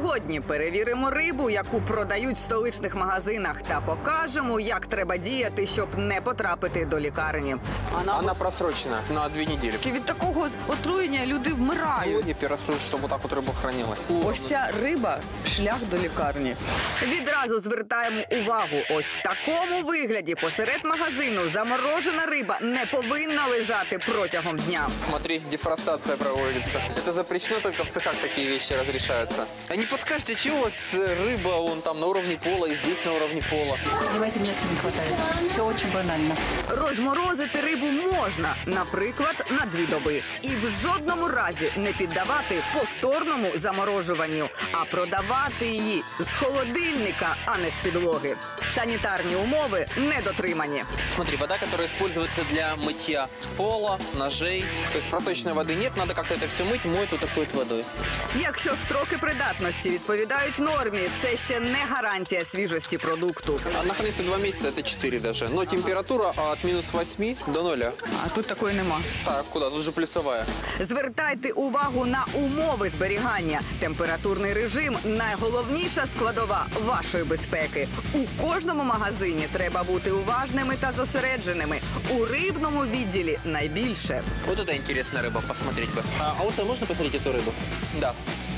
Сьогодні перевіримо рибу, яку продають в столичних магазинах, та покажемо, як треба діяти, щоб не потрапити до лікарні. Она просрочена на 2 недели. Від такого отруєння люди вмирають. Сегодня первый случай, чтобы вот так вот рыба хранилась. Ось ця риба – шлях до лікарні. Відразу звертаємо увагу. Ось в такому вигляді посеред магазину заморожена риба не повинна лежати протягом дня. Смотри, дефростация проводится. Это запрещено, только в цехах такие вещи разрешаются. А не подскажете, чего у вас рыба вон там на уровне пола и здесь на уровне пола? Понимаете, места не хватает. Все очень банально. Розморозити рибу можна, наприклад, на 2 доби. І в жодному разі не піддавати повторному заморожуванню, а продавати її з холодильника, а не з підлоги. Санітарні умови не дотримані. Смотри, вода, которая используется для мытья пола, ножей. То есть проточной воды нет, надо как-то это все мыть, моют вот такой вот водой. Якщо строки придатності відповідають нормі, це ще не гарантія свіжості продукту. Она хранится 2 месяца, это 4 даже. Но температура от -8 до 0. А тут такої нема. Так, куда? Тут же плюсовая. Звертайте увагу на умови зберігання. Температурний режим – найголовніша складова вашої безпеки. У кожному магазині треба бути уважними та зосередженими. У рибному відділі найбільше. Вот это интересная рыба, посмотреть бы. А вот можно посмотреть эту рыбу? Да.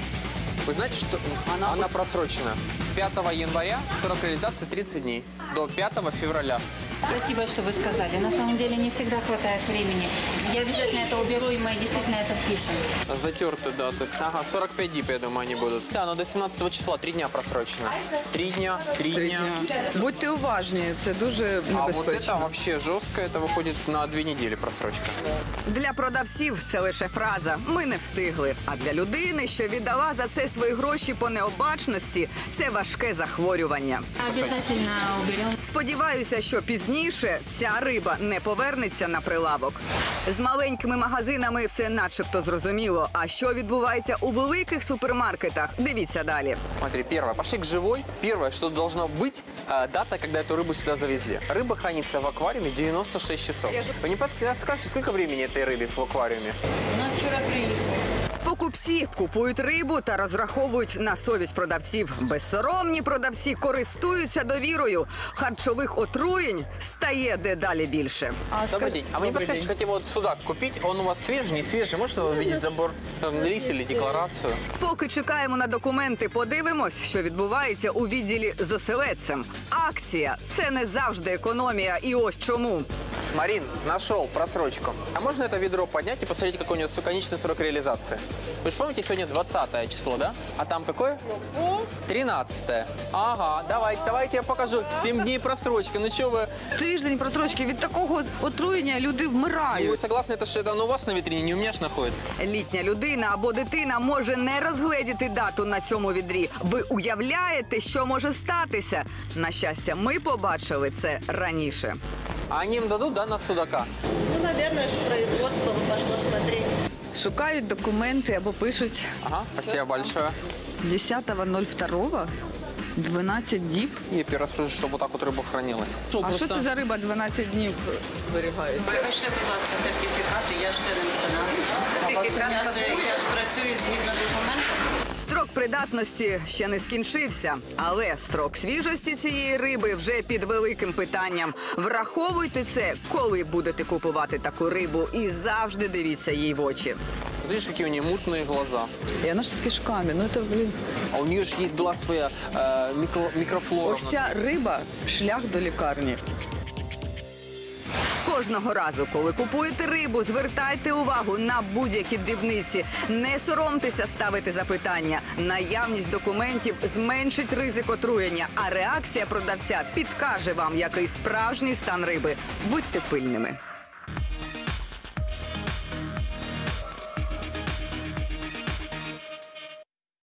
Вы знаете, что она просрочена. 5 января срок реализации 30 дней. До 5 февраля. Спасибо, что вы сказали. На самом деле не всегда хватает времени. Я обязательно это уберу, и мы действительно это спишем. Затерты даты. Ага, 45 дип, я думаю, они будут. Да, но до 17 числа 3 дня просрочено. 3 дня, 3 дня. Будьте уважні, це дуже А вот это небезпечно. вообще жестко, это выходит на 2 недели просрочка. Для продавців це лише фраза «ми не встигли». А для людини, що віддала за це свої гроші по необачності, це важке захворювання. Обязательно уберем. Сподіваюся, що пізніше ця риба не повернеться на прилавок. З маленькими магазинами все начебто зрозуміло. А що відбувається у великих супермаркетах? Дивіться далі. Смотри, первое, пошли к живой. Первое, что должно быть, дата, когда эту рыбу сюда завезли. Рыба хранится в аквариуме 96 часов. Вы не подскажете, сколько времени этой рыбе в аквариуме? Но вчера приехали. Покупці купують рибу та розраховують на совість продавців. Безсоромні продавці користуються довірою. Харчових отруєнь стає дедалі більше. Добрый день. А вы не подскажете, хотим вот судак купить? Он у вас свежий, не свежий? Можете увидеть забор, лист или декларацию? Поки чекаємо на документи, подивимось, що відбувається у відділі з оселедцем. Акція – це не завжди економія. І ось чому. Марин, нашел просрочку. А можно это ведро поднять и посмотреть, какой у него конечный срок реализации? Вы же помните, сегодня 20 число, да? А там какое? 13. Ага, давайте я покажу. 7 дней просрочка. Ну что вы? Тиждень просрочки. Від такого отруєння люди Вы вмирають. согласны, это что это у вас на витрине, не у меня ж находится? Літня людина або дитина може не розгледіти дату на цьому відрі. Ви уявляєте, що може статися? На щастя, ми побачили це раніше. А они им дадут, да, на судака? Ну, наверное, что производство пошло смотреть. Шукають документи або пишуть Ага, спасибо большое. 10.02, 12 діб. И первый раз, чтобы вот так вот рыба хранилась. А що це за риба 12 днів зберігається? Вибачте, будь ласка, сертифікати, я ж це не встановлюю. Я ж працюю згідно документів. Строк придатності ще не скінчився, але строк свіжості цієї риби вже під великим питанням. Враховуйте це, коли будете купувати таку рибу, і завжди дивіться їй в очі. Видишь, какие у нее мутные глаза. І вона ж з кишками. Ну це, блін. А у нее же есть была своя микрофлора. Ось ця риба – шлях до лікарні. Кожного разу, коли купуєте рибу, звертайте увагу на будь-які дрібниці. Не соромтеся ставити запитання. Наявність документів зменшить ризик отруєння, а реакція продавця підкаже вам, який справжній стан риби. Будьте пильними.